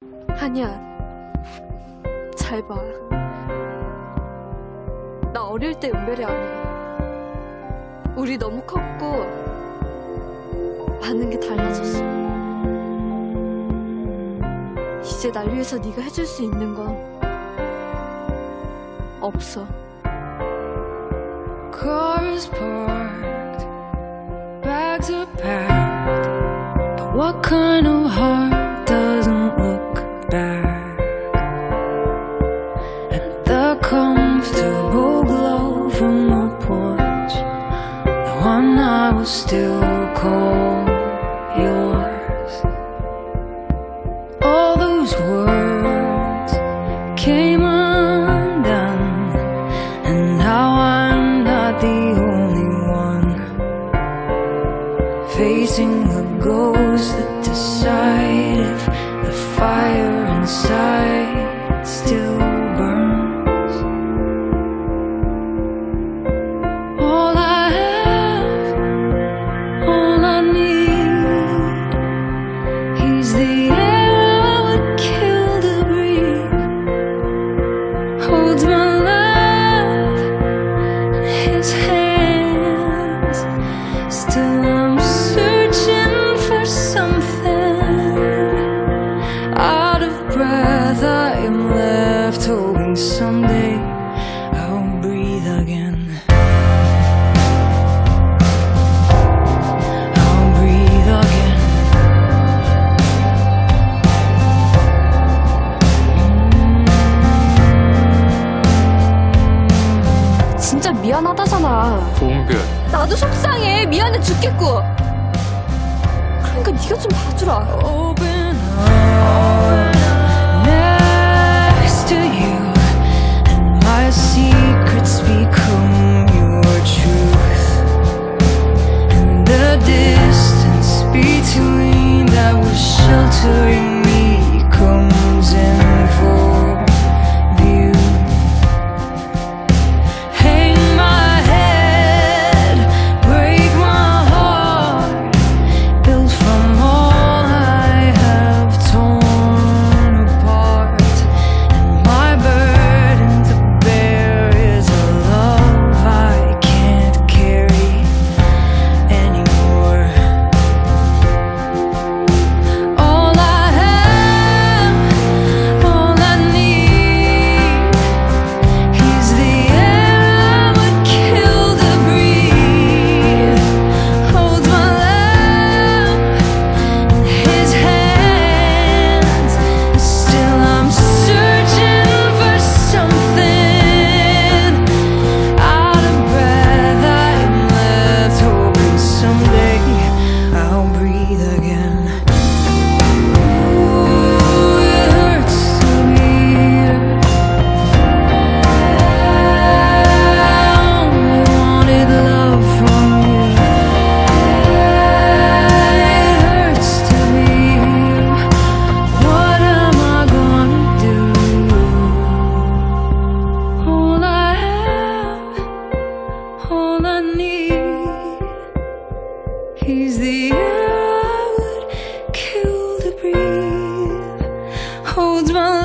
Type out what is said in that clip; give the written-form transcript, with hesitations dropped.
한이야, 잘 봐. 나 어릴 때 은별이 아니야. 우리 너무 컸고 많은 게 달라졌어. 이제 날 위해서 네가 해줄 수 있는 건 없어. Cars parked, bags are packed, but what kind of heart doesn't look back at the comfortable glow from the porch, the one I will still call yours. All those words came undone, and now I'm not the only one facing the ghosts that decide if the fire inside still burns. All I have, all I need, he's the air I would kill to breathe, holds my love in his hands. Still I'm searching for something. Out of breath I am left, hoping someday I'll breathe again. I'll breathe again. 진짜 미안하다잖아. 고은별, 나도 속상해. 미안해 죽겠고. 그러니까 네가 좀 봐주라. Open up next to you, and my secrets become your truth, and the distance between that was sheltering me comes in full view. Hang my head, break my heart, built from all I have torn apart, and my burden to bear is a love I can't carry anymore. All I have, all I need, he's the air I would kill to breathe, holds my love in his hands. Still I'm searching for something. Out of breath I am left, hoping someday I'll breathe again. Ooh, it hurts to be here. I only wanted love from you. It hurts to be here. What am I gonna do? All I have, all I need, he's the air I would kill to breathe, holds my